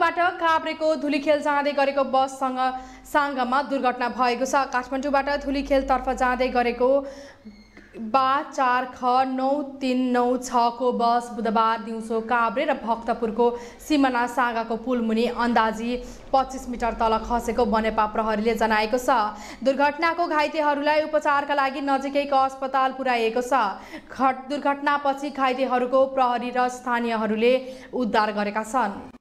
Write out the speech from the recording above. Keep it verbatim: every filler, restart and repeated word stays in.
काठमाडौँबाट काभ्रेको धुलीखेल जाँदै गरेको बससँग साङ्गामा दुर्घटना भएको छ। काठमाडौँबाट धुलीखेलतर्फ जाँदै गरेको बा चार ख नौ तीन नौ छ को बस बुधबार दिउँसो काभ्रे र भक्तपुरको सिमाना साँगाको पुल मुनि अन्दाजी पच्चीस मिटर तल खसेको बनेपा प्रहरीले जनाएको छ। दुर्घटनाको घाइतेहरूलाई उपचारका लागि नजिकैको अस्पताल पुर्याइएको छ। दुर्घटनापछि घाइतेहरूको प्रहरी र स्थानीयहरूले उद्धार गरेका छन्।